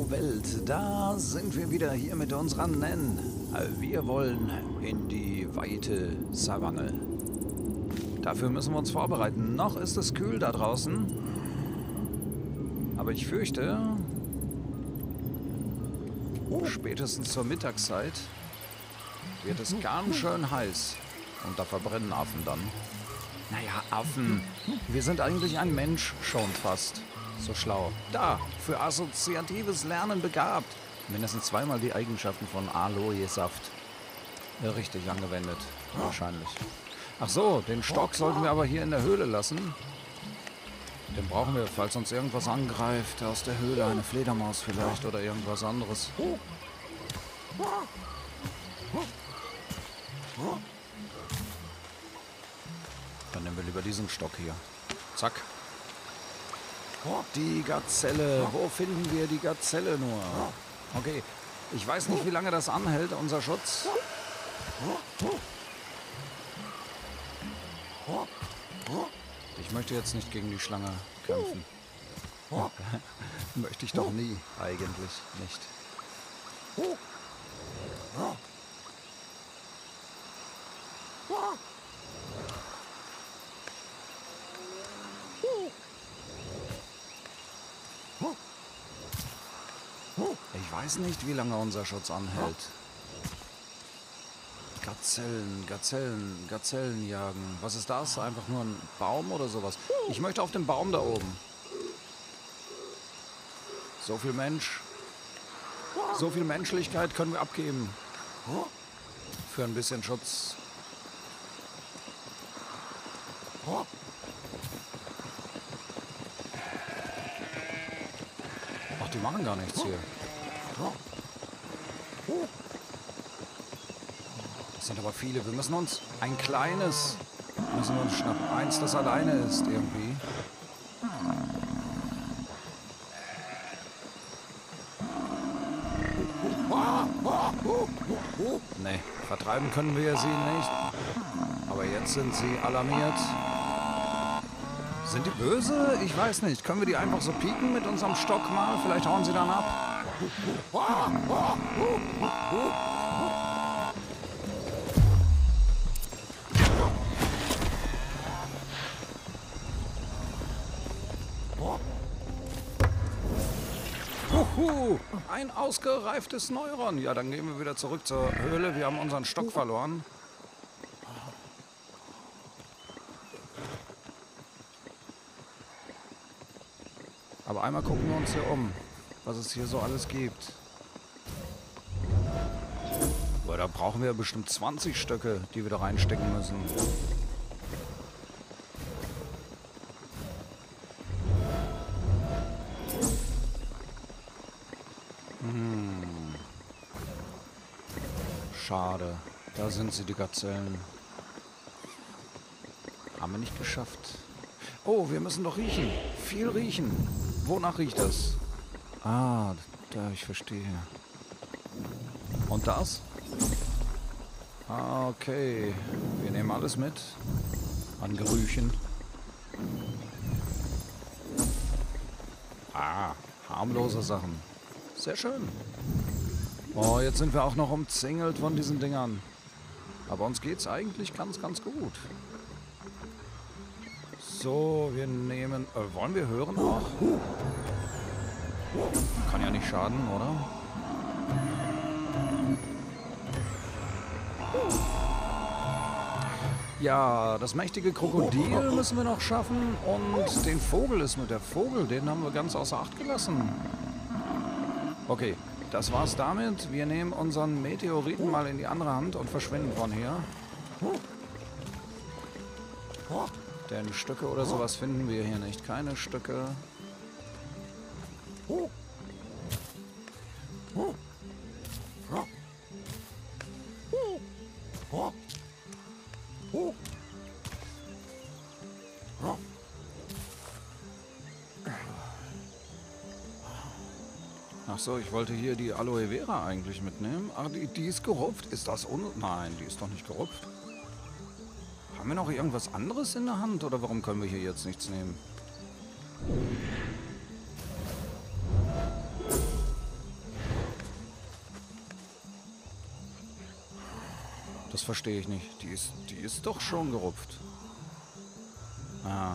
Welt, da sind wir wieder hier mit unserer Nen. Wir wollen in die weite Savanne. Dafür müssen wir uns vorbereiten. Noch ist es kühl da draußen. Aber ich fürchte, spätestens zur Mittagszeit wird es ganz schön heiß. Und da verbrennen Affen dann. Naja, Affen. Wir sind eigentlich ein Mensch schon fast. So schlau. Da, für assoziatives Lernen begabt. Mindestens zweimal die Eigenschaften von Aloe-Saft. Richtig angewendet. Wahrscheinlich. Ach so, den Stock sollten wir aber hier in der Höhle lassen. Den brauchen wir, falls uns irgendwas angreift. Aus der Höhle eine Fledermaus vielleicht oder irgendwas anderes. Dann nehmen wir lieber diesen Stock hier. Zack. Die Gazelle. Wo finden wir die Gazelle nur? Okay. Ich weiß nicht, wie lange das anhält, unser Schutz. Ich möchte jetzt nicht gegen die Schlange kämpfen. Möchte ich doch nie. Eigentlich nicht. Ich weiß nicht, wie lange unser Schutz anhält. Gazellen jagen. Was ist das? Einfach nur ein Baum oder sowas? Ich möchte auf den Baum da oben. So viel Mensch. So viel Menschlichkeit können wir abgeben. Für ein bisschen Schutz. Ach, die machen gar nichts hier. Das sind aber viele. Wir müssen uns ein kleines schnappen. Eins, das alleine ist irgendwie. Nee, vertreiben können wir sie nicht. Aber jetzt sind sie alarmiert. Sind die böse? Ich weiß nicht. Können wir die einfach so pieken mit unserem Stock mal? Vielleicht hauen sie dann ab. Ein ausgereiftes Neuron. Ja, dann gehen wir wieder zurück zur Höhle. Wir haben unseren Stock verloren. Aber einmal gucken wir uns hier um, was es hier so alles gibt. Boah, da brauchen wir bestimmt 20 Stöcke, die wir da reinstecken müssen. Schade. Da sind sie, die Gazellen. Haben wir nicht geschafft. Oh, wir müssen doch riechen. Viel riechen. Wonach riecht das? Ah, da, ich verstehe. Und das? Ah, okay. Wir nehmen alles mit. An Gerüchen. Ah, harmlose Sachen. Sehr schön. Oh, jetzt sind wir auch noch umzingelt von diesen Dingern. Aber uns geht's eigentlich ganz, ganz gut. So, wir nehmen... wollen wir hören auch? Kann ja nicht schaden, oder? Ja, das mächtige Krokodil müssen wir noch schaffen. Und den Vogel ist mit der Vogel. Den haben wir ganz außer Acht gelassen. Okay, das war's damit. Wir nehmen unseren Meteoriten mal in die andere Hand und verschwinden von hier. Denn Stöcke oder sowas finden wir hier nicht. Keine Stöcke. Ach so, ich wollte hier die Aloe Vera eigentlich mitnehmen. Ach, die ist gerupft. Ist das Nein, die ist doch nicht gerupft. Haben wir noch irgendwas anderes in der Hand? Oder warum können wir hier jetzt nichts nehmen? Das verstehe ich nicht. Die ist doch schon gerupft. Ah.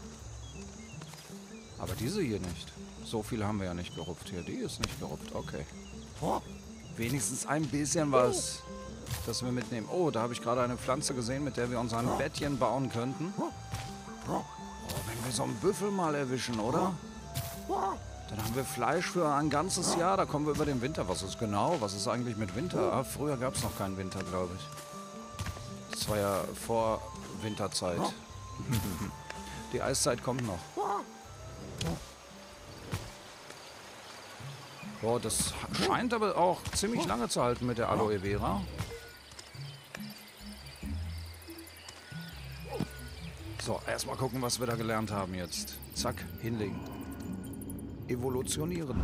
Aber diese hier nicht. So viel haben wir ja nicht gerupft hier. Die ist nicht gerupft. Okay. Wenigstens ein bisschen was, das wir mitnehmen. Oh, da habe ich gerade eine Pflanze gesehen, mit der wir uns ein Bettchen bauen könnten. Oh, wenn wir so einen Büffel mal erwischen, oder? Dann haben wir Fleisch für ein ganzes Jahr. Da kommen wir über den Winter. Was ist genau? Was ist eigentlich mit Winter? Ah, früher gab es noch keinen Winter, glaube ich. Das war ja vor Winterzeit. Die Eiszeit kommt noch. Boah, das scheint aber auch ziemlich lange zu halten mit der Aloe Vera. So, erstmal gucken, was wir da gelernt haben jetzt. Zack, hinlegen. Evolutionieren.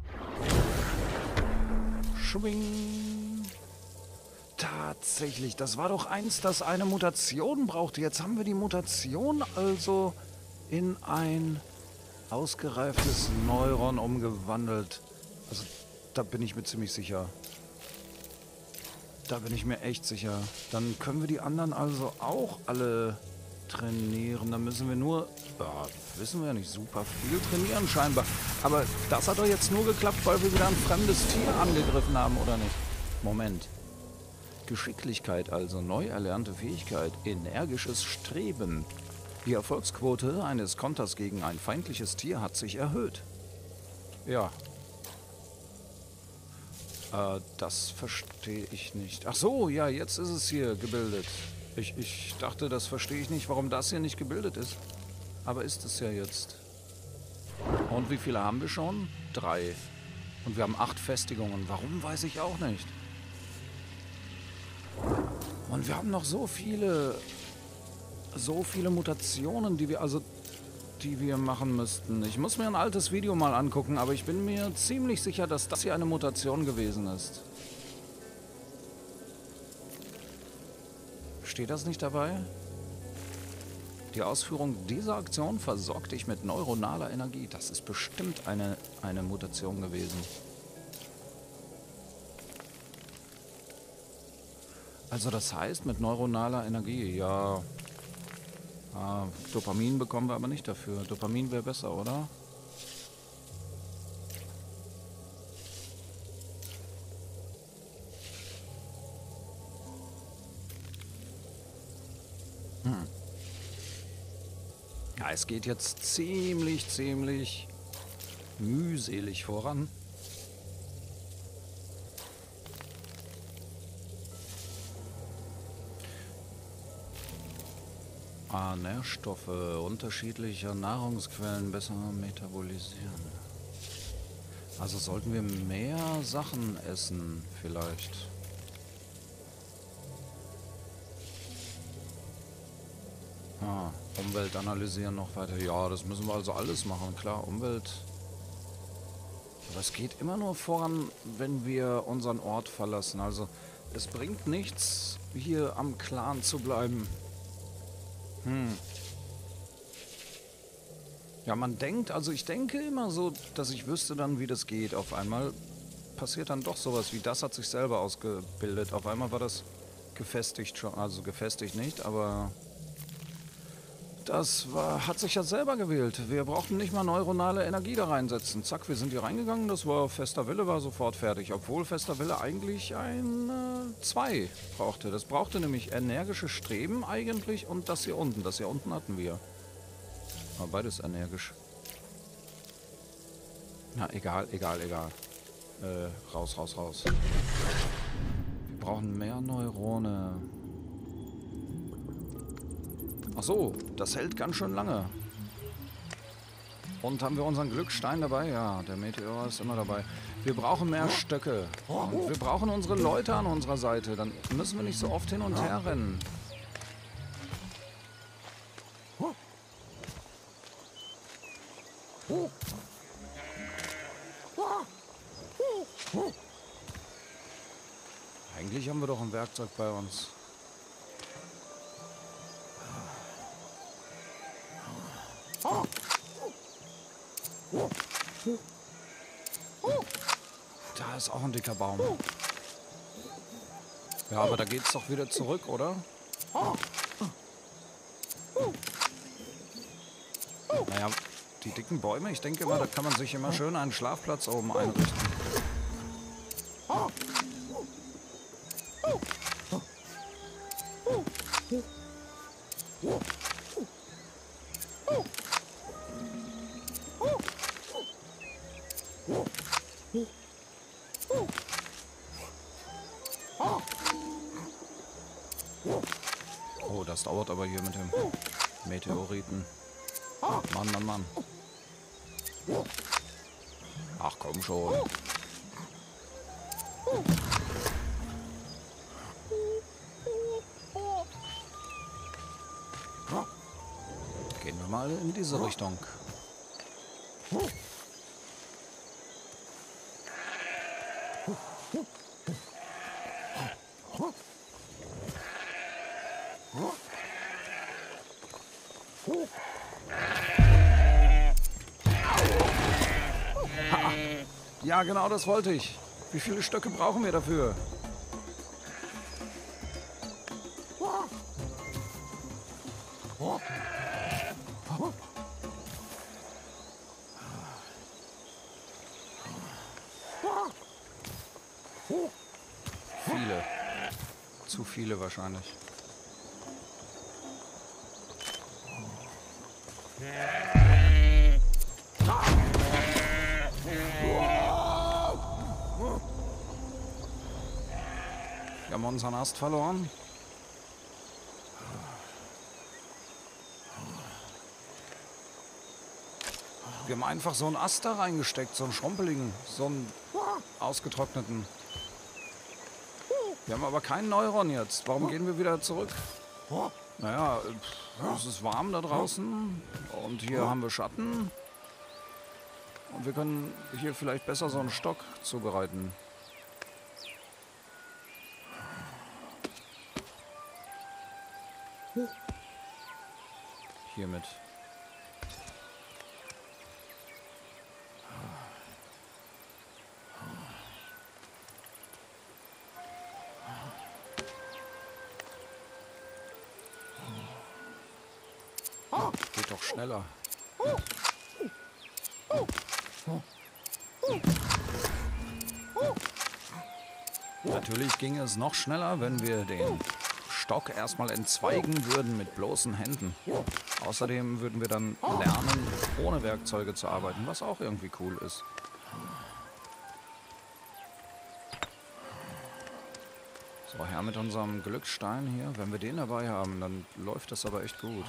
Schwing. Tatsächlich, das war doch eins, das eine Mutation brauchte. Jetzt haben wir die Mutation also in ein ausgereiftes Neuron umgewandelt. Also, da bin ich mir ziemlich sicher. Da bin ich mir echt sicher. Dann können wir die anderen also auch alle trainieren. Dann müssen wir nur, ja, wissen wir ja nicht, super viel trainieren scheinbar. Aber das hat doch jetzt nur geklappt, weil wir wieder ein fremdes Tier angegriffen haben, oder nicht? Moment. Geschicklichkeit, also neu erlernte Fähigkeit, energisches Streben. Die Erfolgsquote eines Konters gegen ein feindliches Tier hat sich erhöht. Ja. Das verstehe ich nicht. Ach so, ja, jetzt ist es hier gebildet. Ich dachte, das verstehe ich nicht, warum das hier nicht gebildet ist. Aber ist es ja jetzt. Und wie viele haben wir schon? 3. Und wir haben 8 Festigungen. Warum, weiß ich auch nicht. Und wir haben noch so viele Mutationen, die wir machen müssten. Ich muss mir ein altes Video mal angucken, aber ich bin mir ziemlich sicher, dass das hier eine Mutation gewesen ist. Steht das nicht dabei? Die Ausführung dieser Aktion versorgt dich mit neuronaler Energie. Das ist bestimmt eine Mutation gewesen. Also das heißt, mit neuronaler Energie, ja... Dopamin bekommen wir aber nicht dafür. Dopamin wäre besser, oder? Ja, es geht jetzt ziemlich mühselig voran. Nährstoffe unterschiedlicher Nahrungsquellen besser metabolisieren. Also sollten wir mehr Sachen essen, vielleicht. Umwelt analysieren noch weiter. Ja, das müssen wir also alles machen, klar, Umwelt. Aber es geht immer nur voran, wenn wir unseren Ort verlassen. Also es bringt nichts, hier am Clan zu bleiben. Ja, man denkt, also ich denke immer so, dass ich wüsste dann, wie das geht. Auf einmal passiert dann doch sowas wie das hat sich selber ausgebildet. Auf einmal war das gefestigt schon, also gefestigt nicht, aber hat sich ja selber gewählt. Wir brauchten nicht mal neuronale Energie da reinsetzen. Zack, wir sind hier reingegangen, das war fester Wille, war sofort fertig. Obwohl fester Wille eigentlich ein 2 brauchte. Das brauchte nämlich energische Streben eigentlich und das hier unten. Das hier unten hatten wir. Aber beides energisch. Na, egal. Raus. Wir brauchen mehr Neurone. Ach so, das hält ganz schön lange. Und haben wir unseren Glückstein dabei? Ja, der Meteor ist immer dabei. Wir brauchen mehr Stöcke. Und wir brauchen unsere Leute an unserer Seite. Dann müssen wir nicht so oft hin und her rennen. Eigentlich haben wir doch ein Werkzeug bei uns. Da ist auch ein dicker Baum. Ja, aber da geht's doch wieder zurück, oder? Naja, die dicken Bäume, ich denke immer, da kann man sich immer schön einen Schlafplatz oben einrichten. Oh, das dauert aber hier mit dem Meteoriten. Mann, Mann, Mann. Ach komm schon. Gehen wir mal in diese Richtung. Ha! Ja, genau das wollte ich. Wie viele Stöcke brauchen wir dafür? Viele. Zu viele wahrscheinlich. Wir haben unseren Ast verloren. Wir haben einfach so einen Ast da reingesteckt, so einen schrumpeligen, so einen ausgetrockneten. Wir haben aber keinen Neuron jetzt. Warum gehen wir wieder zurück? Naja, es ist warm da draußen und hier haben wir Schatten. Und wir können hier vielleicht besser so einen Stock zubereiten. Hiermit. Geht doch schneller. Natürlich ging es noch schneller, wenn wir den Stock erstmal entzweigen würden mit bloßen Händen. Außerdem würden wir dann lernen, ohne Werkzeuge zu arbeiten, was auch irgendwie cool ist. So, her mit unserem Glücksstein hier. Wenn wir den dabei haben, dann läuft das aber echt gut.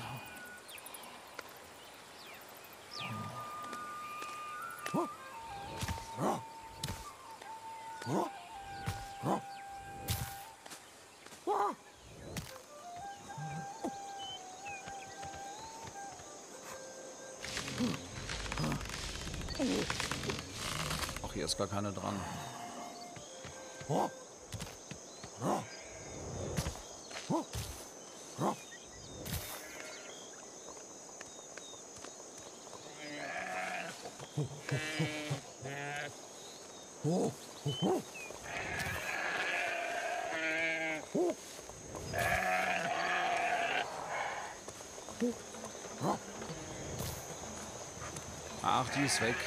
Ach, hier ist gar keine dran. Ach, die ist weg.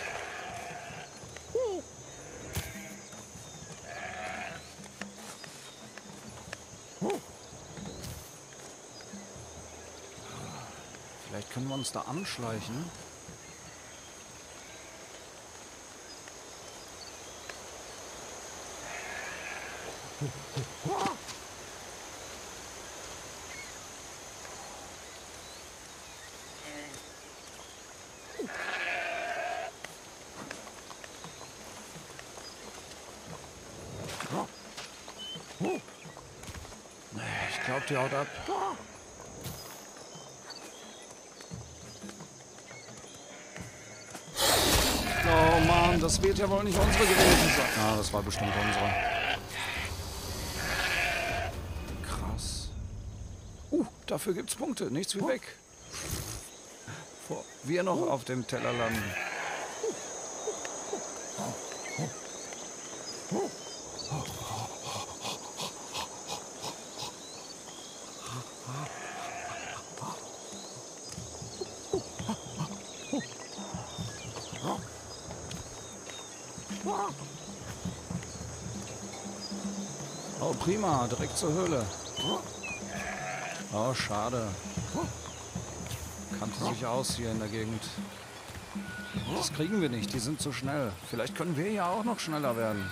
Vielleicht können wir uns da anschleichen. Ich glaube, die haut ab. Oh Mann, das wird ja wohl nicht unsere gewesen sein. Ah, das war bestimmt unsere. Krass. Dafür gibt's Punkte. Nichts wie weg. Bevor wir noch auf dem Teller landen. Oh, prima, direkt zur Höhle. Oh, schade. Kannte sich aus hier in der Gegend. Das kriegen wir nicht, die sind zu schnell. Vielleicht können wir ja auch noch schneller werden.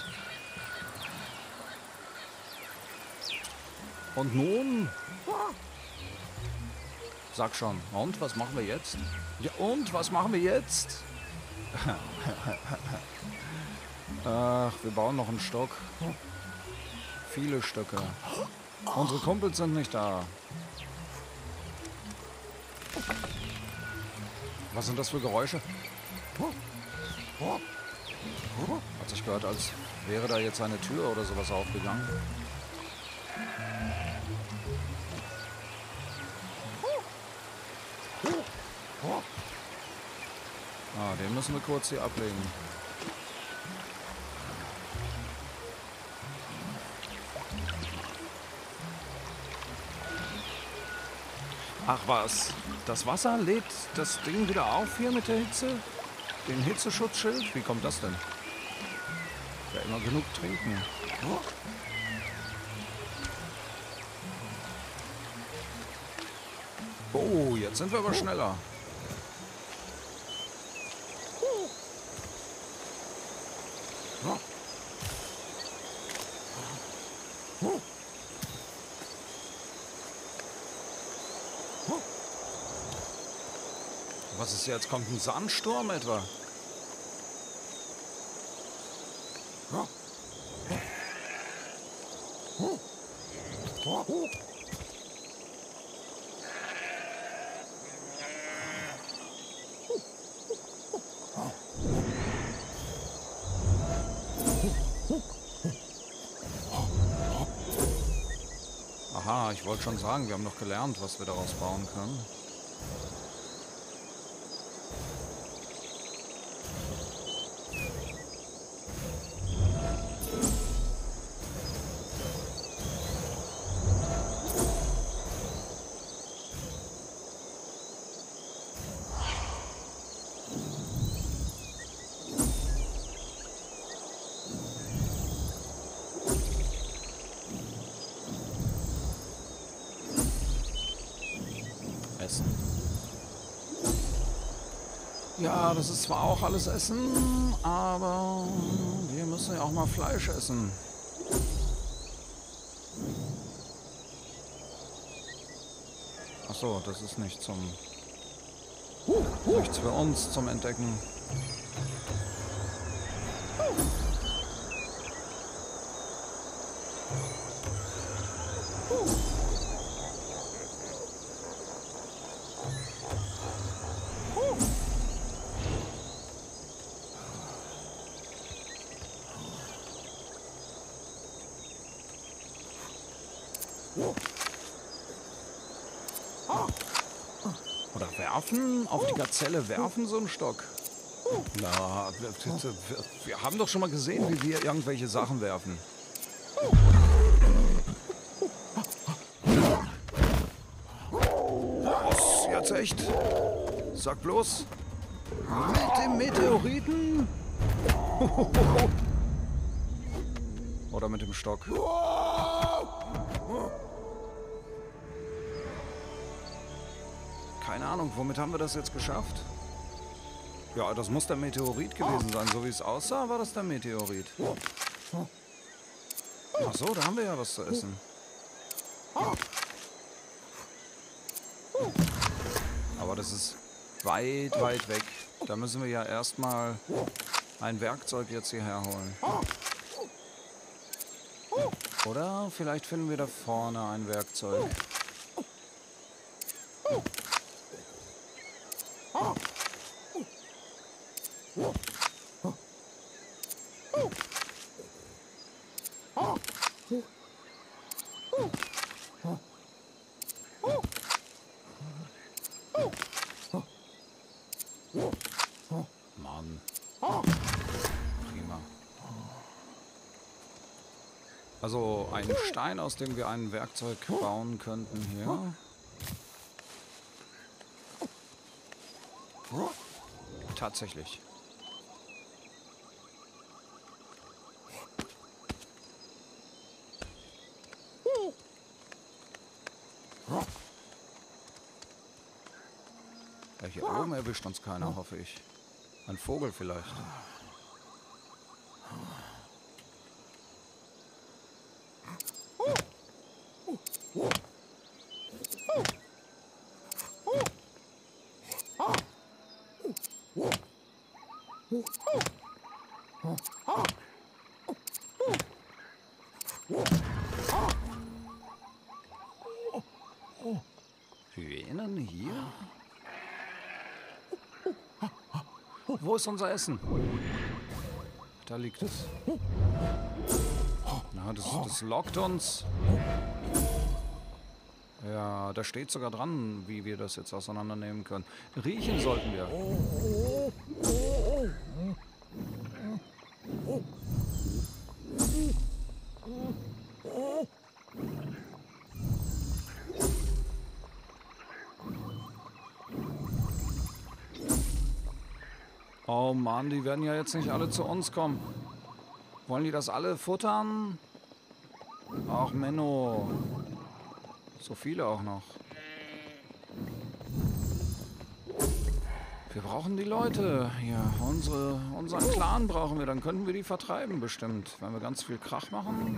Und nun? Sag schon. Und, was machen wir jetzt? Ja, und, was machen wir jetzt? Ach, wir bauen noch einen Stock. Viele Stöcke. Unsere Kumpels sind nicht da. Was sind das für Geräusche? Hat sich gehört, als wäre da jetzt eine Tür oder sowas aufgegangen. Ah, den müssen wir kurz hier ablegen. Ach was, das Wasser lädt das Ding wieder auf hier mit der Hitze? Den Hitzeschutzschild? Wie kommt das denn? Ja, immer genug trinken. Oh, jetzt sind wir aber schneller. Was ist jetzt? Kommt ein Sandsturm etwa? Aha, ich wollte schon sagen, wir haben noch gelernt, was wir daraus bauen können. Essen. Ja, das ist zwar auch alles Essen, aber wir müssen ja auch mal Fleisch essen. Ach so, das ist nichts für uns zum Entdecken. Oder werfen? Auf die Gazelle werfen so einen Stock? Na, wir haben doch schon mal gesehen, wie wir irgendwelche Sachen werfen. Was? Jetzt echt? Sag bloß. Mit dem Meteoriten? Oder mit dem Stock? Keine Ahnung, womit haben wir das jetzt geschafft? Ja, das muss der Meteorit gewesen sein. So wie es aussah, war das der Meteorit. Ach so, da haben wir ja was zu essen. Aber das ist weit, weit weg. Da müssen wir ja erstmal ein Werkzeug jetzt hierher holen. Oder vielleicht finden wir da vorne ein Werkzeug. Mann. Prima. Also ein Stein, aus dem wir ein Werkzeug bauen könnten hier. Tatsächlich. Hier oben erwischt uns keiner, hoffe ich. Ein Vogel vielleicht. Hyänen hier? Wo ist unser Essen? Da liegt es. Na, das lockt uns. Ja, da steht sogar dran, wie wir das jetzt auseinandernehmen können. Riechen sollten wir. Oh Mann, die werden ja jetzt nicht alle zu uns kommen. Wollen die das alle futtern? Ach Menno. So viele auch noch. Wir brauchen die Leute. Ja, unseren Clan brauchen wir. Dann könnten wir die vertreiben bestimmt. Wenn wir ganz viel Krach machen.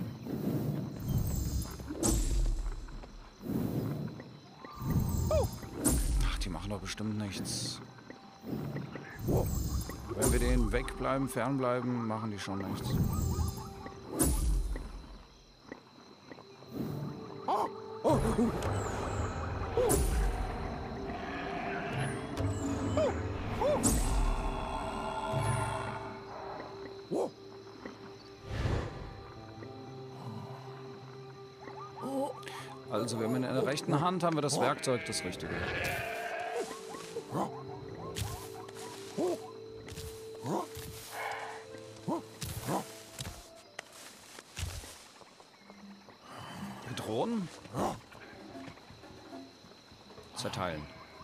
Ach, die machen doch bestimmt nichts. Wenn wir denen wegbleiben, fernbleiben, machen die schon nichts. Also, wir haben in der rechten Hand haben wir das Werkzeug, das Richtige. Bedrohen? Zerteilen.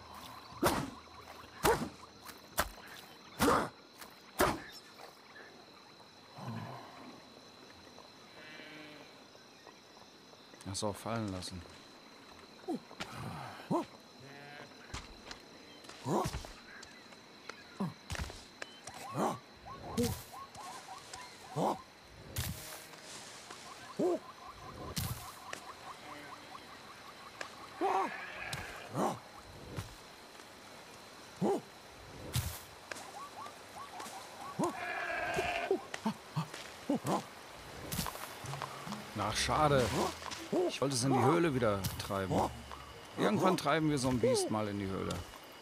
Ach so, fallen lassen. Ach, schade. Ich wollte es in die Höhle wieder treiben. Irgendwann treiben wir so ein Biest mal in die Höhle.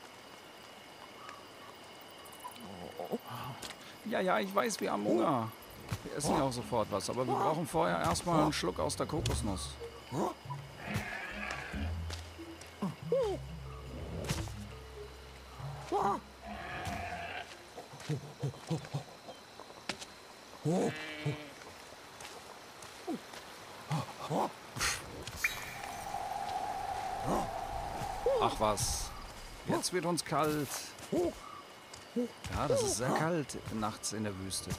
Ja, ich weiß, wir haben Hunger. Wir essen ja auch sofort was, aber wir brauchen vorher erstmal einen Schluck aus der Kokosnuss. Ach was, jetzt wird uns kalt. Ja, das ist sehr kalt nachts in der Wüste.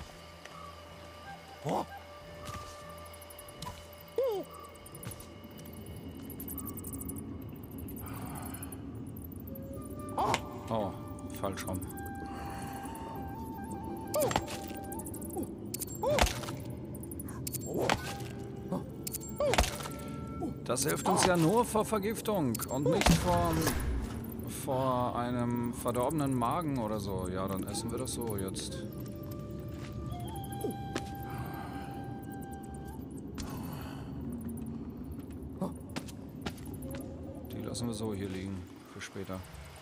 Oh, falsch rum. Das hilft uns ja nur vor Vergiftung und nicht vor einem verdorbenen Magen oder so. Ja, dann essen wir das so jetzt. Die lassen wir so hier liegen für später.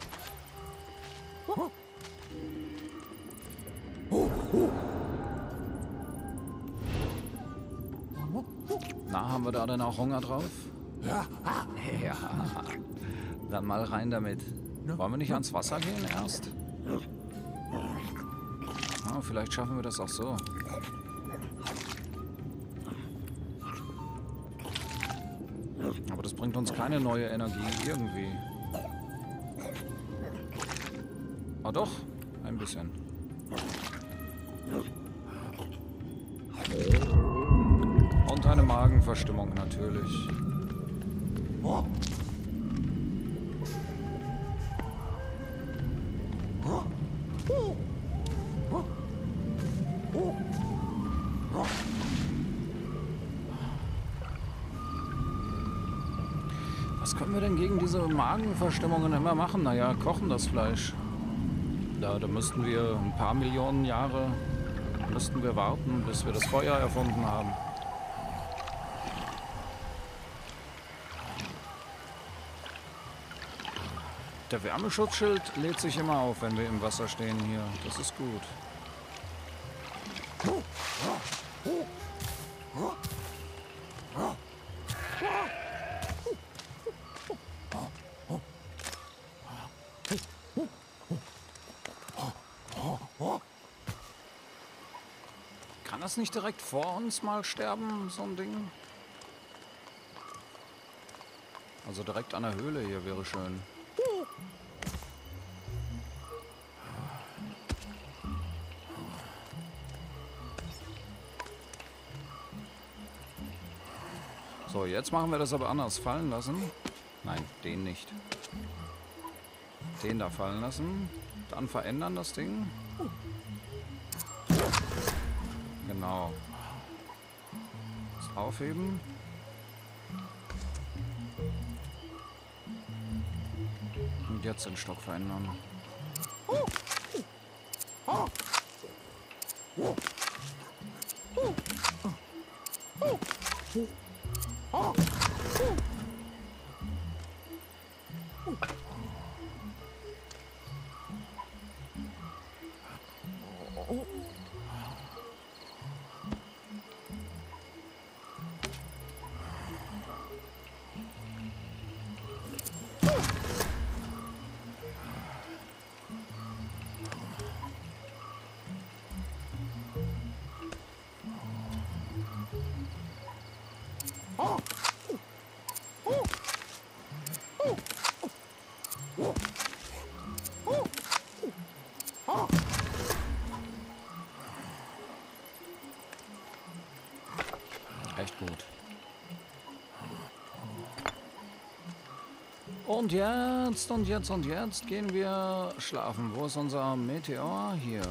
Na, haben wir da denn auch Hunger drauf? Ja. Dann mal rein damit. Wollen wir nicht ans Wasser gehen erst? Ah, vielleicht schaffen wir das auch so. Aber das bringt uns keine neue Energie irgendwie. Ah doch, ein bisschen. Und eine Magenverstimmung natürlich. Was können wir denn gegen diese Magenverstimmungen immer machen? Naja, kochen das Fleisch. Da müssten wir ein paar Millionen Jahre warten, bis wir das Feuer erfunden haben. Der Wärmeschutzschild lädt sich immer auf, wenn wir im Wasser stehen hier. Das ist gut. Kann das nicht direkt vor uns mal sterben, so ein Ding? Also direkt an der Höhle hier wäre schön. So, jetzt machen wir das aber anders. Fallen lassen. Nein, den nicht. Den da fallen lassen. Dann verändern das Ding. Genau. Das aufheben. Und jetzt den Stock verändern. Echt gut. Und jetzt gehen wir schlafen. Wo ist unser Meteor? Hier.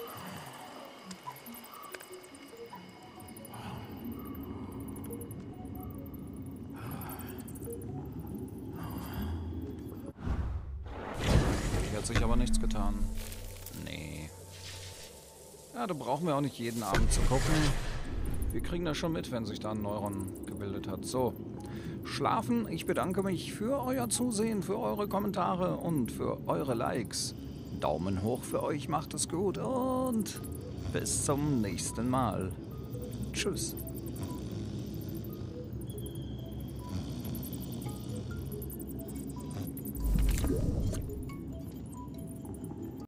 Hier hat sich aber nichts getan. Nee. Ja, da brauchen wir auch nicht jeden Abend zu gucken. Wir kriegen das schon mit, wenn sich da ein Neuron gebildet hat. So, schlafen. Ich bedanke mich für euer Zusehen, für eure Kommentare und für eure Likes. Daumen hoch für euch, macht es gut und bis zum nächsten Mal. Tschüss.